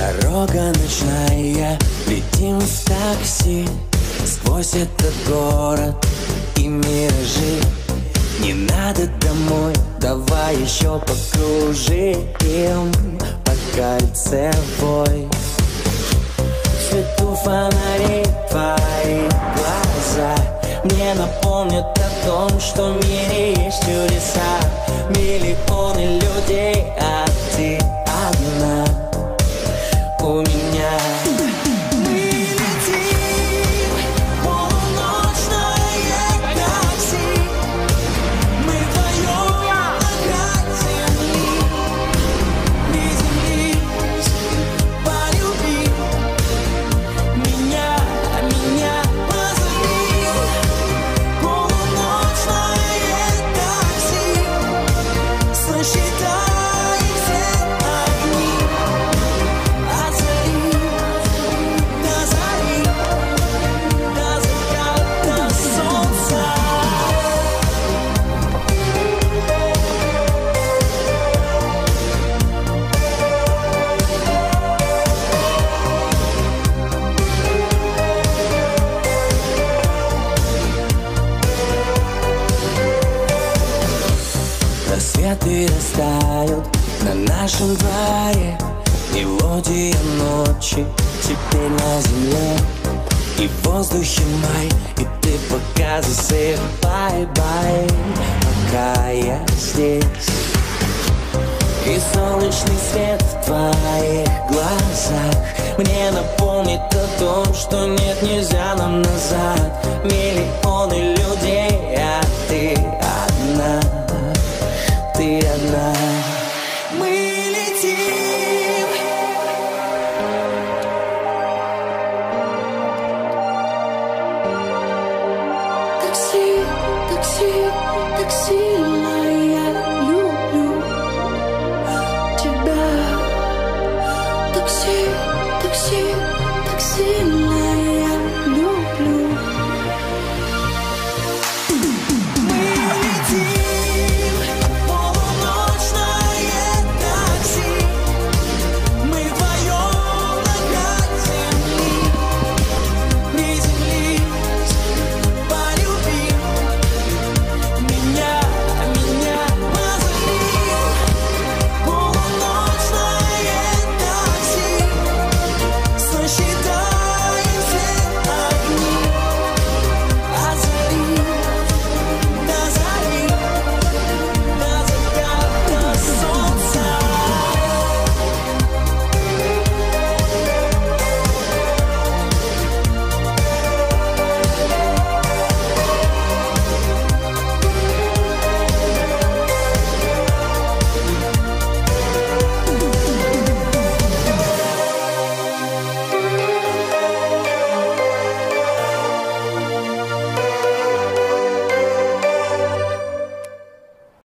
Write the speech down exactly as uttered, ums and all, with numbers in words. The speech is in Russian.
Дорога ночная, летим в такси сквозь этот город и миражи. Не надо домой, давай еще покружим по кольцевой. В свету фонарей твои глаза мне напомнят о том, что в мире есть чудеса. Миллионы людей, а ты одна у меня. Рассветы растают на нашем дворе, мелодия ночи теперь на земле. И в воздухе май, и ты пока засыпай, бай, пока я здесь. И солнечный свет в твоих глазах мне напомнит о том, что нет, нельзя нам назад. Миллионы людей, а ты